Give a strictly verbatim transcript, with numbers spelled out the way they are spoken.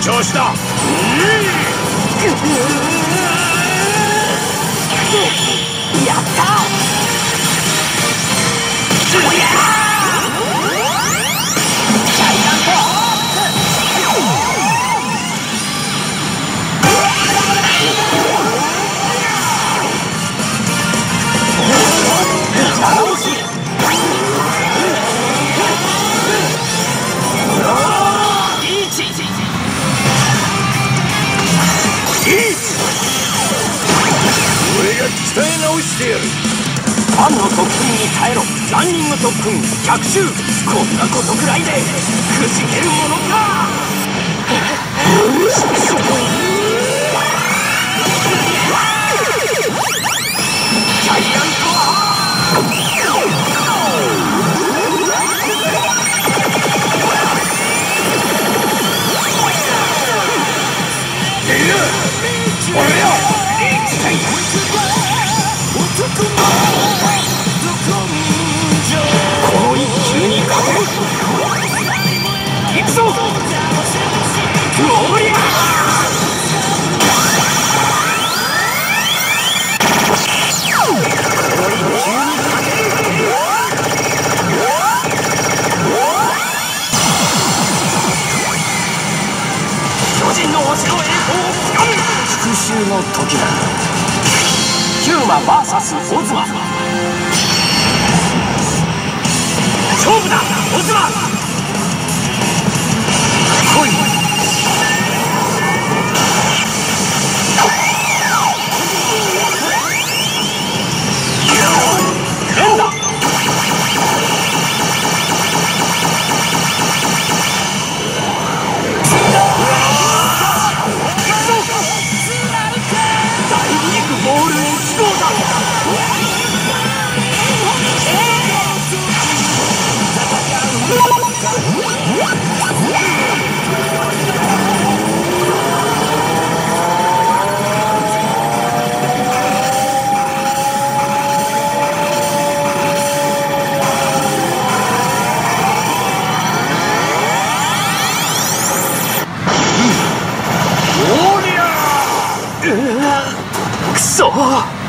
調子だ。 やった。ジャイアント長押し。 俺が鍛え直してやる。 ファンの特訓に耐えろ。ランニング特訓ひゃく周。こんなことくらいでくじけるものか。ジャイアント俺よ。この一球にかける。行くぞ。おりゃ。この一球にかける。巨人の星の栄光をつかむ。復讐の時だ。ヒューマ ブイエス オズマ。勝負だオズマ。来い。連打。大リーグボールいち号だ。くそ。